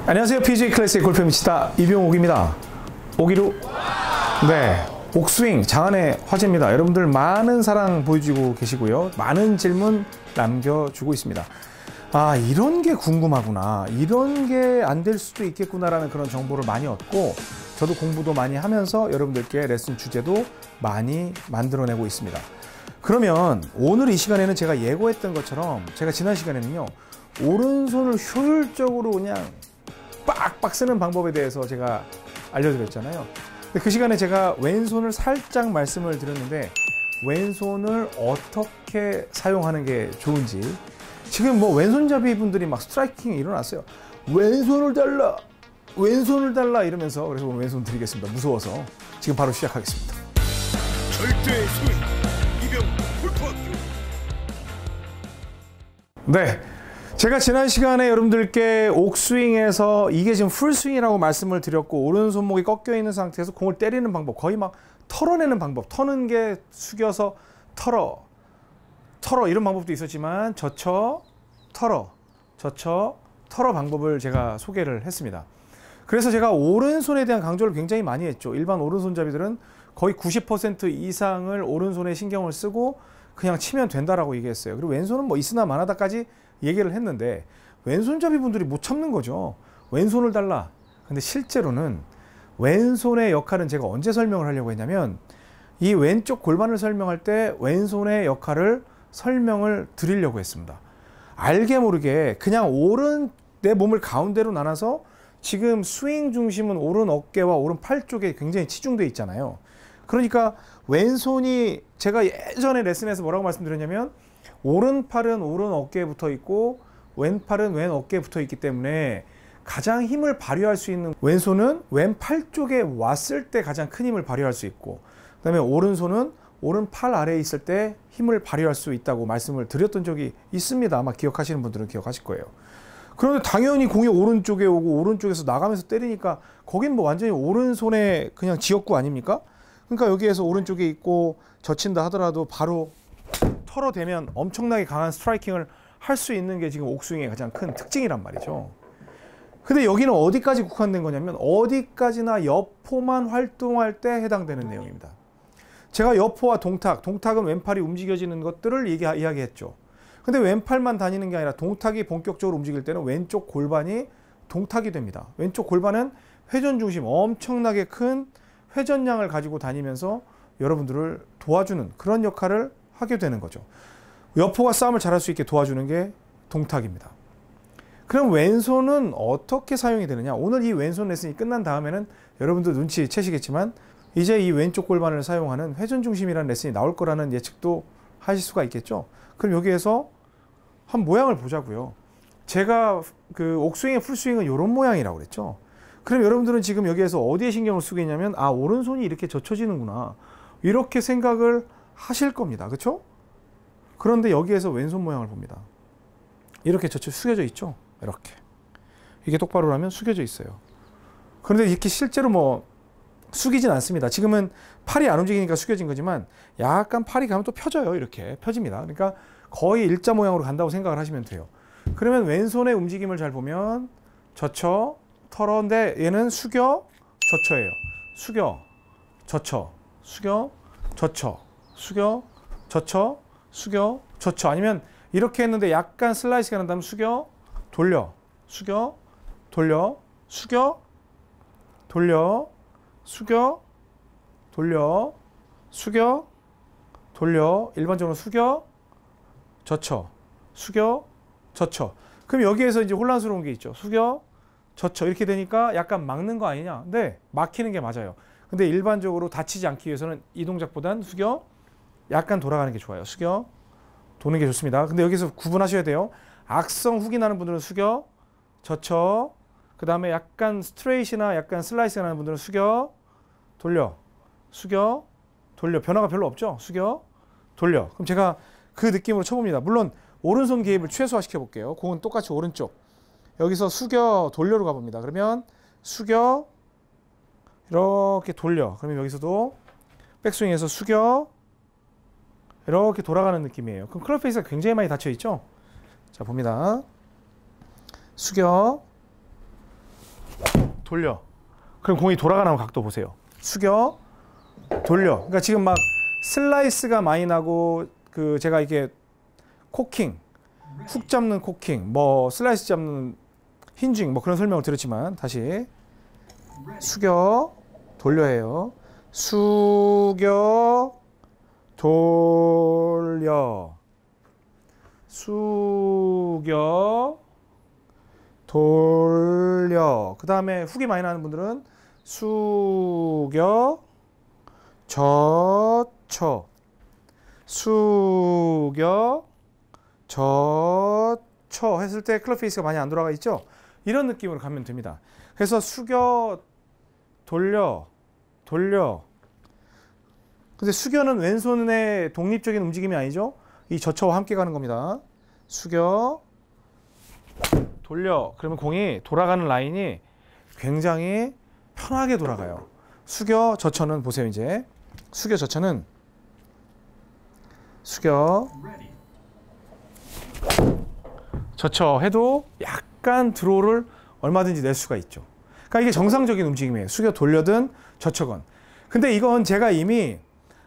안녕하세요. PGA 클래식 골프 미치다 이병옥입니다. 오기루. 네, 옥스윙 장안의 화제입니다. 여러분들 많은 사랑 보여주고 계시고요. 많은 질문 남겨주고 있습니다. 아, 이런 게 궁금하구나. 이런 게 안 될 수도 있겠구나라는 그런 정보를 많이 얻고 저도 공부도 많이 하면서 여러분들께 레슨 주제도 많이 만들어내고 있습니다. 그러면 오늘 이 시간에는 제가 예고했던 것처럼 제가 지난 시간에는요. 오른손을 효율적으로 그냥 빡빡 쓰는 방법에 대해서 제가 알려드렸잖아요. 근데 그 시간에 제가 왼손을 살짝 말씀을 드렸는데 왼손을 어떻게 사용하는 게 좋은지 지금 뭐 왼손잡이 분들이 막 스트라이킹이 일어났어요. 왼손을 달라! 왼손을 달라! 이러면서 그래서 오늘 왼손 드리겠습니다. 무서워서. 지금 바로 시작하겠습니다. 절대의 스윙 이병 골프학교. 네. 제가 지난 시간에 여러분들께 옥스윙에서 이게 지금 풀스윙이라고 말씀을 드렸고 오른손목이 꺾여 있는 상태에서 공을 때리는 방법, 거의 막 털어내는 방법, 터는 게 숙여서 털어 이런 방법도 있었지만 젖혀 털어 방법을 제가 소개를 했습니다. 그래서 제가 오른손에 대한 강조를 굉장히 많이 했죠. 일반 오른손잡이들은 거의 90% 이상을 오른손에 신경을 쓰고 그냥 치면 된다라고 얘기했어요. 그리고 왼손은 뭐 있으나 마나다까지 얘기를 했는데 왼손잡이 분들이 못 참는 거죠. 왼손을 달라. 근데 실제로는 왼손의 역할은 제가 언제 설명을 하려고 했냐면 이 왼쪽 골반을 설명할 때 왼손의 역할을 설명을 드리려고 했습니다. 알게 모르게 그냥 내 몸을 가운데로 나눠서 지금 스윙 중심은 오른 어깨와 오른 팔 쪽에 굉장히 치중되어 있잖아요. 그러니까 왼손이 제가 예전에 레슨에서 뭐라고 말씀드렸냐면 오른팔은 오른 어깨에 붙어 있고 왼팔은 왼 어깨에 붙어 있기 때문에 가장 힘을 발휘할 수 있는 왼손은 왼팔 쪽에 왔을 때 가장 큰 힘을 발휘할 수 있고 그 다음에 오른손은 오른팔 아래에 있을 때 힘을 발휘할 수 있다고 말씀을 드렸던 적이 있습니다. 아마 기억하시는 분들은 기억하실 거예요. 그런데 당연히 공이 오른쪽에 오고 오른쪽에서 나가면서 때리니까 거긴 뭐 완전히 오른손의 그냥 지역구 아닙니까? 그러니까 여기에서 오른쪽에 있고 젖힌다 하더라도 바로 털어대면 엄청나게 강한 스트라이킹을 할 수 있는 게 지금 옥스윙의 가장 큰 특징이란 말이죠. 근데 여기는 어디까지 국한된 거냐면 어디까지나 여포만 활동할 때 해당되는 내용입니다. 제가 여포와 동탁은 왼팔이 움직여지는 것들을 이야기했죠. 근데 왼팔만 다니는 게 아니라 동탁이 본격적으로 움직일 때는 왼쪽 골반이 동탁이 됩니다. 왼쪽 골반은 회전 중심 엄청나게 큰 회전량을 가지고 다니면서 여러분들을 도와주는 그런 역할을 하게 되는 거죠. 여포가 싸움을 잘할 수 있게 도와주는 게 동탁입니다. 그럼 왼손은 어떻게 사용이 되느냐? 오늘 이 왼손 레슨이 끝난 다음에는 여러분들 눈치채시겠지만 이제 이 왼쪽 골반을 사용하는 회전 중심이라는 레슨이 나올 거라는 예측도 하실 수가 있겠죠. 그럼 여기에서 한 모양을 보자고요. 제가 그 옥스윙의 풀스윙은 이런 모양이라고 그랬죠. 그럼 여러분들은 지금 여기에서 어디에 신경을 쓰고 있냐면 아, 오른손이 이렇게 젖혀지는구나. 이렇게 생각을 하실 겁니다. 그렇죠? 그런데 여기에서 왼손 모양을 봅니다. 이렇게 숙여져 있죠? 이렇게. 이게 똑바로 하면 숙여져 있어요. 그런데 이렇게 실제로 뭐 숙이진 않습니다. 지금은 팔이 안 움직이니까 숙여진 거지만 약간 팔이 가면 또 펴져요. 이렇게 펴집니다. 그러니까 거의 일자 모양으로 간다고 생각을 하시면 돼요. 그러면 왼손의 움직임을 잘 보면 젖혀, 털어인데 얘는 숙여, 젖혀예요. 숙여, 젖혀, 숙여, 젖혀, 숙여, 젖혀, 숙여, 젖혀. 아니면 이렇게 했는데 약간 슬라이스가 난다면 숙여, 돌려, 숙여, 돌려, 숙여, 돌려, 숙여, 돌려, 숙여, 돌려. 일반적으로 숙여, 젖혀, 숙여, 젖혀. 그럼 여기에서 이제 혼란스러운 게 있죠. 숙여, 젖혀. 이렇게 되니까 약간 막는 거 아니냐? 네, 막히는 게 맞아요. 근데 일반적으로 다치지 않기 위해서는 이 동작보단 숙여, 약간 돌아가는 게 좋아요. 숙여, 도는 게 좋습니다. 근데 여기서 구분하셔야 돼요. 악성 훅이 나는 분들은 숙여, 젖혀, 그 다음에 약간 스트레이트나 약간 슬라이스가 나는 분들은 숙여, 돌려, 숙여, 돌려. 변화가 별로 없죠? 숙여, 돌려. 그럼 제가 그 느낌으로 쳐봅니다. 물론 오른손 개입을 최소화시켜 볼게요. 공은 똑같이 오른쪽. 여기서 숙여, 돌려로 가봅니다. 그러면 숙여, 이렇게 돌려. 그러면 여기서도 백스윙에서 숙여, 이렇게 돌아가는 느낌이에요. 그럼 클럽 페이스가 굉장히 많이 닫혀 있죠? 자, 봅니다. 숙여, 돌려. 그럼 공이 돌아가는 각도 보세요. 숙여, 돌려. 그러니까 지금 막 슬라이스가 많이 나고 그 제가 이게 코킹, 훅 잡는 코킹, 뭐 슬라이스 잡는 힌징 뭐 그런 설명을 드렸지만 다시 숙여, 돌려 해요. 숙여, 돌려. 숙여, 돌려. 그 다음에 훅이 많이 나는 분들은 숙여, 젖혀. 숙여, 젖혀 했을 때 클럽 페이스가 많이 안 돌아가 있죠? 이런 느낌으로 가면 됩니다. 그래서 숙여, 돌려, 돌려. 근데 숙여는 왼손의 독립적인 움직임이 아니죠? 이 젖혀와 함께 가는 겁니다. 숙여, 돌려. 그러면 공이 돌아가는 라인이 굉장히 편하게 돌아가요. 숙여, 젖혀는 보세요 이제. 숙여, 젖혀는 숙여, 젖혀 해도 약간 드로우를 얼마든지 낼 수가 있죠. 그러니까 이게 정상적인 움직임이에요. 숙여 돌려든 젖혀건. 근데 이건 제가 이미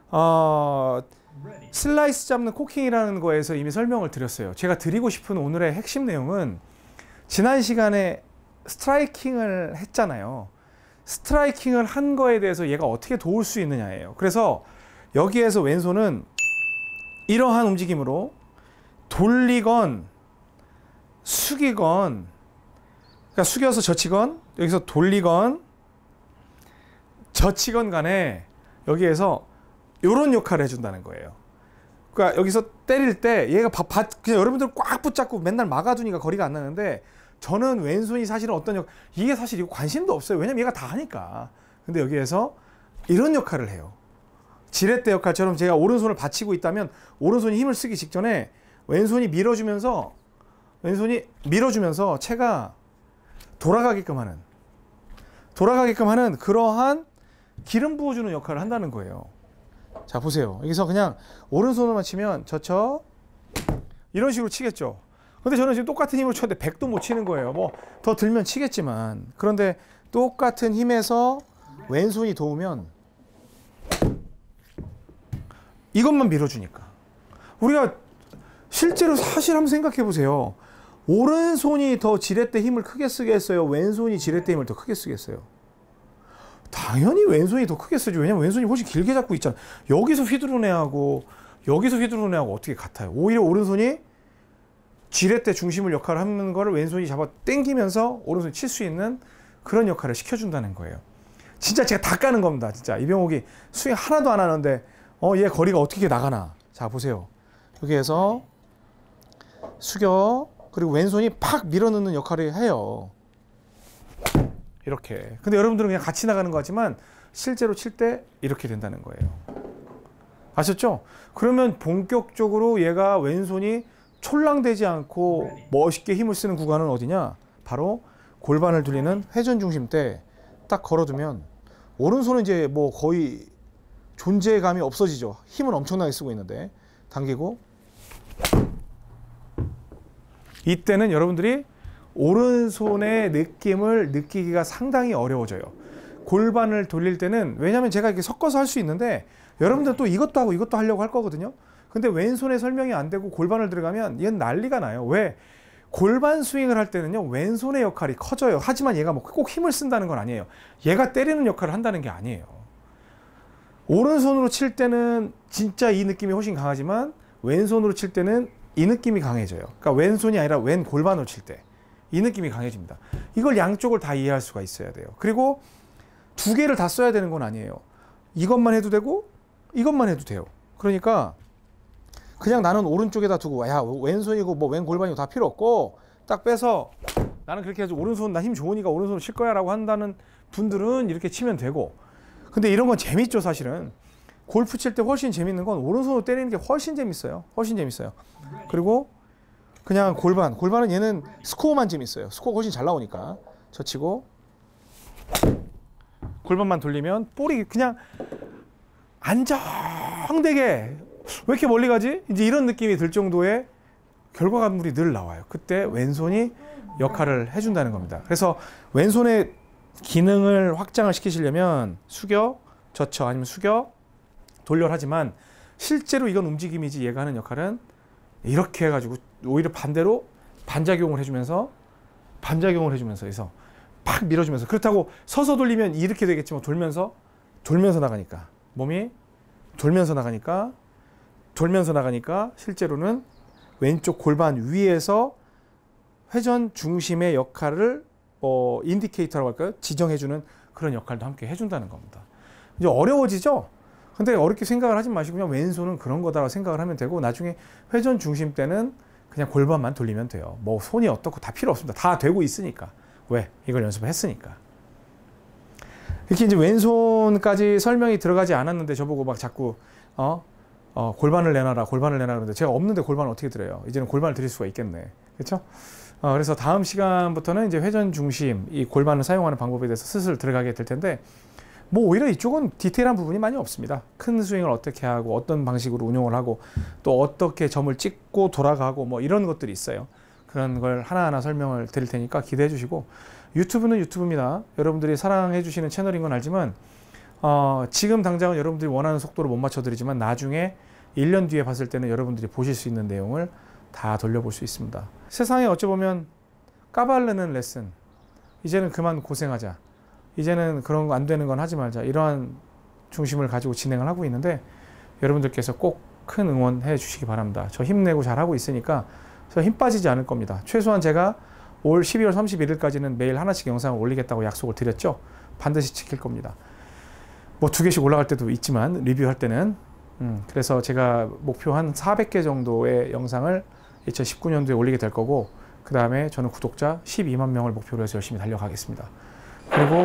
슬라이스 잡는 코킹이라는 거에서 이미 설명을 드렸어요. 제가 드리고 싶은 오늘의 핵심 내용은 지난 시간에 스트라이킹을 했잖아요. 스트라이킹을 한 거에 대해서 얘가 어떻게 도울 수 있느냐예요. 그래서 여기에서 왼손은 이러한 움직임으로 돌리건 숙이건, 그러니까 숙여서 젖히건 여기서 돌리건 젖히건 간에 여기에서 이런 역할을 해준다는 거예요. 그러니까 여기서 때릴 때 얘가 그냥 여러분들 꽉 붙잡고 맨날 막아두니까 거리가 안 나는데 저는 왼손이 사실은 어떤 이게 사실 이거 관심도 없어요. 왜냐면 얘가 다 하니까. 근데 여기에서 이런 역할을 해요. 지렛대 역할처럼 제가 오른손을 받치고 있다면 오른손이 힘을 쓰기 직전에 왼손이 밀어주면서 채가 돌아가게끔 하는 그러한 기름 부어주는 역할을 한다는 거예요. 자 보세요. 여기서 그냥 오른손으로만 치면 젖혀 이런 식으로 치겠죠. 근데 저는 지금 똑같은 힘으로 쳤는데 100도 못 치는 거예요. 뭐 더 들면 치겠지만, 그런데 똑같은 힘에서 왼손이 도우면 이것만 밀어주니까. 우리가 실제로 사실 한번 생각해 보세요. 오른손이 더 지렛대 힘을 크게 쓰겠어요? 왼손이 지렛대 힘을 더 크게 쓰겠어요? 당연히 왼손이 더 크게 쓰죠. 왜냐면 왼손이 훨씬 길게 잡고 있잖아. 여기서 휘두르네하고 여기서 휘두르네하고 어떻게 같아요? 오히려 오른손이 지렛대 중심을 역할을 하는 거를 왼손이 잡아 당기면서 오른손이 칠 수 있는 그런 역할을 시켜준다는 거예요. 진짜 제가 다 까는 겁니다. 진짜 이병옥이 스윙 하나도 안 하는데 얘 거리가 어떻게 나가나. 자 보세요. 여기에서 숙여, 그리고 왼손이 팍 밀어넣는 역할을 해요. 이렇게. 근데 여러분들은 그냥 같이 나가는 것 같지만 실제로 칠 때 이렇게 된다는 거예요. 아셨죠? 그러면 본격적으로 얘가 왼손이 촐랑대지 않고 멋있게 힘을 쓰는 구간은 어디냐? 바로 골반을 돌리는 회전 중심 때 딱 걸어두면 오른손은 이제 뭐 거의 존재감이 없어지죠. 힘은 엄청나게 쓰고 있는데 당기고, 이때는 여러분들이 오른손의 느낌을 느끼기가 상당히 어려워져요. 골반을 돌릴 때는, 왜냐하면 제가 이렇게 섞어서 할 수 있는데 여러분들 또 이것도 하고 이것도 하려고 할 거거든요. 근데 왼손에 설명이 안 되고 골반을 들어가면 얘는 난리가 나요. 왜? 골반 스윙을 할 때는요 왼손의 역할이 커져요. 하지만 얘가 뭐 꼭 힘을 쓴다는 건 아니에요. 얘가 때리는 역할을 한다는 게 아니에요. 오른손으로 칠 때는 진짜 이 느낌이 훨씬 강하지만 왼손으로 칠 때는 이 느낌이 강해져요. 그러니까 왼손이 아니라 왼 골반으로 칠 때 이 느낌이 강해집니다. 이걸 양쪽을 다 이해할 수가 있어야 돼요. 그리고 두 개를 다 써야 되는 건 아니에요. 이것만 해도 되고 이것만 해도 돼요. 그러니까 그냥 나는 오른쪽에다 두고 야 왼손이고 뭐 왼 골반이고 다 필요 없고 딱 빼서 나는 그렇게 해서 오른손 나 힘 좋으니까 오른손으로 칠 거야 라고 한다는 분들은 이렇게 치면 되고, 근데 이런 건 재밌죠. 사실은 골프 칠 때 훨씬 재밌는 건 오른손으로 때리는 게 훨씬 재밌어요. 훨씬 재밌어요. 그리고 그냥 골반은 얘는 스코어만 재밌어요. 스코어 훨씬 잘 나오니까. 젖히고 골반만 돌리면 볼이 그냥 안정되게, 왜 이렇게 멀리 가지? 이제 이런 느낌이 들 정도의 결과물이 늘 나와요. 그때 왼손이 역할을 해준다는 겁니다. 그래서 왼손의 기능을 확장을 시키시려면 숙여, 젖혀, 아니면 숙여, 돌려 하지만 실제로 이건 움직임이지 얘가 하는 역할은 이렇게 해가지고 오히려 반대로 반작용을 해주면서 해서 팍 밀어주면서, 그렇다고 서서 돌리면 이렇게 되겠지만 돌면서 나가니까, 몸이 돌면서 나가니까 실제로는 왼쪽 골반 위에서 회전 중심의 역할을 인디케이터라고 할까요? 지정해주는 그런 역할도 함께 해준다는 겁니다. 이제 어려워지죠? 근데 어렵게 생각을 하지 마시고 그냥 왼손은 그런 거다라고 생각을 하면 되고, 나중에 회전 중심 때는 그냥 골반만 돌리면 돼요. 뭐 손이 어떻고 다 필요 없습니다. 다 되고 있으니까. 왜? 이걸 연습을 했으니까. 이렇게 이제 왼손까지 설명이 들어가지 않았는데 저보고 막 자꾸 골반을 내놔라 그러는데 제가 없는데 골반을 어떻게 들어요? 이제는 골반을 드릴 수가 있겠네. 그렇죠? 그래서 다음 시간부터는 이제 회전 중심, 이 골반을 사용하는 방법에 대해서 슬슬 들어가게 될 텐데, 뭐 오히려 이쪽은 디테일한 부분이 많이 없습니다. 큰 스윙을 어떻게 하고 어떤 방식으로 운용을 하고 또 어떻게 점을 찍고 돌아가고 뭐 이런 것들이 있어요. 그런 걸 하나하나 설명을 드릴 테니까 기대해 주시고, 유튜브는 유튜브입니다. 여러분들이 사랑해 주시는 채널인 건 알지만 지금 당장은 여러분들이 원하는 속도로 못 맞춰 드리지만 나중에 1년 뒤에 봤을 때는 여러분들이 보실 수 있는 내용을 다 돌려볼 수 있습니다. 세상에 어찌 보면 까발르는 레슨, 이제는 그만 고생하자, 이제는 그런 거 안 되는 건 하지 말자, 이러한 중심을 가지고 진행을 하고 있는데, 여러분들께서 꼭 큰 응원해 주시기 바랍니다. 저 힘내고 잘하고 있으니까 저 힘 빠지지 않을 겁니다. 최소한 제가 올 12월 31일까지는 매일 하나씩 영상을 올리겠다고 약속을 드렸죠. 반드시 지킬 겁니다. 뭐 2개씩 올라갈 때도 있지만 리뷰할 때는 그래서 제가 목표 한 400개 정도의 영상을 2019년도에 올리게 될 거고, 그 다음에 저는 구독자 12만 명을 목표로 해서 열심히 달려가겠습니다. 그리고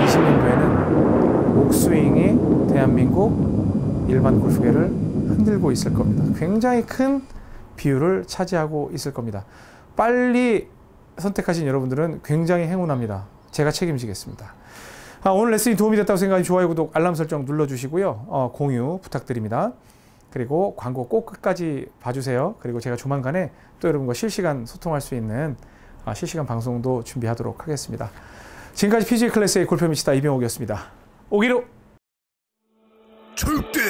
2020년도에는 옥스윙이 대한민국 일반 골프계를 흔들고 있을 겁니다. 굉장히 큰 비율을 차지하고 있을 겁니다. 빨리 선택하신 여러분들은 굉장히 행운합니다. 제가 책임지겠습니다. 오늘 레슨이 도움이 됐다고 생각하면 좋아요, 구독, 알람 설정 눌러주시고요. 공유 부탁드립니다. 그리고 광고 꼭 끝까지 봐주세요. 그리고 제가 조만간에 또 여러분과 실시간 소통할 수 있는 실시간 방송도 준비하도록 하겠습니다. 지금까지 PGA 클래스의 골프 미치다 이병옥이었습니다. 오기로! 절대